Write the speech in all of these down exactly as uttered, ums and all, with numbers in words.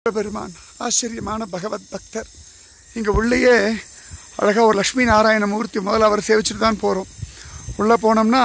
பெருமான் ஆச்சரியமான பகவத் பக்தர். இங்கே உள்ளேயே அழகாக ஒரு லக்ஷ்மி நாராயண மூர்த்தி முதல்ல அவர் சேவிச்சுட்டு தான் போகிறோம். உள்ளே போனோம்னா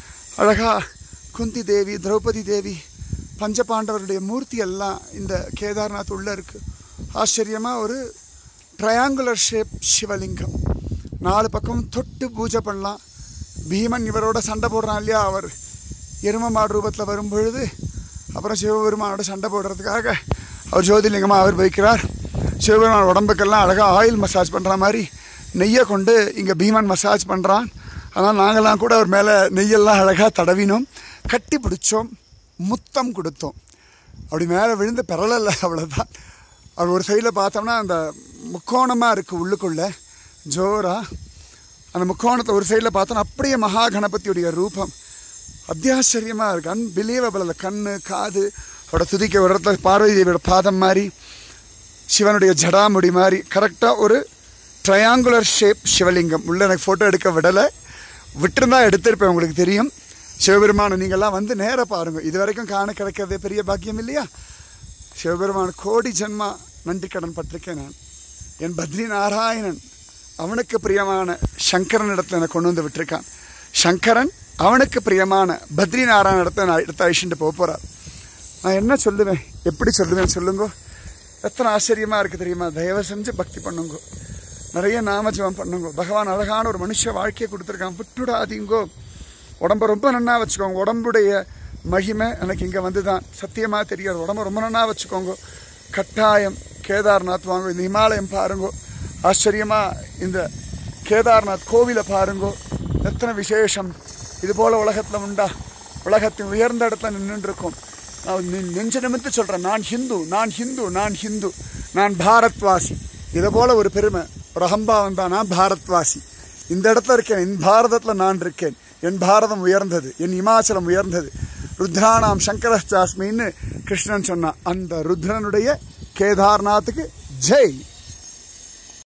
அழகாக குந்தி தேவி, திரௌபதி தேவி, பஞ்சபாண்டவருடைய மூர்த்தி எல்லாம் இந்த கேதார்நாத் உள்ளே இருக்குது. ஆச்சரியமாக ஒரு ட்ரையாங்குலர் ஷேப் சிவலிங்கம். நாலு பக்கம் தொட்டு பூஜை பண்ணலாம். பீமன் இவரோட சண்டை போடுறான் இல்லையா, அவர் எரும மாடு ரூபத்தில் வரும்பொழுது அப்புறம் சிவபெருமானோட சண்டை போடுறதுக்காக அவர் ஜோதிலிங்கமாக அவர் வைக்கிறார். சிவபெருமான் உடம்புக்கெல்லாம் அழகாக ஆயில் மசாஜ் பண்ணுற மாதிரி நெய்யை கொண்டு இங்கே பீமன் மசாஜ் பண்ணுறான். அதனால் நாங்கள்லாம் கூட அவர் மேலே நெய்யெல்லாம் அழகாக தடவினோம், கட்டி பிடிச்சோம், முத்தம் கொடுத்தோம். அப்படி மேலே விழுந்து பெறலை, அவ்வளோதான். அவர் ஒரு சைடில் பார்த்தோம்னா அந்த முக்கோணமாக இருக்குது உள்ளுக்குள்ளே ஜோராக. அந்த முக்கோணத்தை ஒரு சைடில் பார்த்தோன்னா அப்படியே மகா கணபதியுடைய ரூபம் அத்தியாச்சரியமாக இருக்குது. அன்பிலீவபிள். அந்த கண், காது, அவரோட துதிக்க ஒரு இடத்துல பார்வதி தேவியோட பாதம் மாதிரி, சிவனுடைய ஜடாமுடி மாதிரி கரெக்டாக ஒரு ட்ரையாங்குலர் ஷேப் சிவலிங்கம். உள்ளே எனக்கு ஃபோட்டோ எடுக்க விடலை, விட்டுருந்தா எடுத்திருப்பேன். உங்களுக்கு தெரியும் சிவபெருமானை நீங்கள்லாம் வந்து நேராக பாருங்கள். இது வரைக்கும் காண கிடைக்கிறதே பெரிய பாக்கியம் இல்லையா? சிவபெருமான் கோடி ஜென்மா நன்றி கடன் பட்டிருக்கேன் நான். என் பத்ரி நாராயணன் அவனுக்கு பிரியமான சங்கரன் இடத்துல என்னை கொண்டு வந்து விட்டுருக்கான். சங்கரன் அவனுக்கு பிரியமான பத்ரி நாராயண இடத்த நான் எடுத்து அழிச்சுட்டு போக போகிறார். நான் என்ன சொல்லுவேன், எப்படி சொல்லுவேன் சொல்லுங்க? எத்தனை ஆச்சரியமாக இருக்குது தெரியுமா? தயவு செஞ்சு பக்தி பண்ணுங்க, நிறைய நாமஜபம் பண்ணுங்க. பகவான் அழகான ஒரு மனுஷ வாழ்க்கையை கொடுத்துருக்கான். விட்டுடாதீங்கோ. உடம்பை ரொம்ப நன்னா வச்சுக்கோங்க. உடம்புடைய மகிமை எனக்கு இங்கே வந்து தான் சத்தியமாக தெரியாது. உடம்பை ரொம்ப நன்னா வச்சுக்கோங்க. கட்டாயம் கேதார்நாத் வாங்க. இந்த ஹிமாலயம் பாருங்கோ, ஆச்சரியமாக இந்த கேதார்நாத் கோவிலை பாருங்கோ, எத்தனை விசேஷம். இது போல் உலகத்தில் உண்டா? உலகத்தின் உயர்ந்த இடத்துல நின்றுருக்கோம். நான் நெஞ்ச நிமித்து சொல்கிறேன், நான் ஹிந்து, நான் ஹிந்து, நான் ஹிந்து, நான் பாரத்வாசி. இதை போல் ஒரு பெருமை, ஒரு அகம்பாவம் தான். நான் பாரத்வாசி, இந்த இடத்துல இருக்கேன், என் பாரதத்தில் நான் இருக்கேன். என் பாரதம் உயர்ந்தது, என் இமாச்சலம் உயர்ந்தது. ருத்ரானாம் சங்கரஸ்தாஸ்மின்னு கிருஷ்ணன் சொன்னான். அந்த ருத்ரனுடைய கேதார்நாத்துக்கு ஜெய்.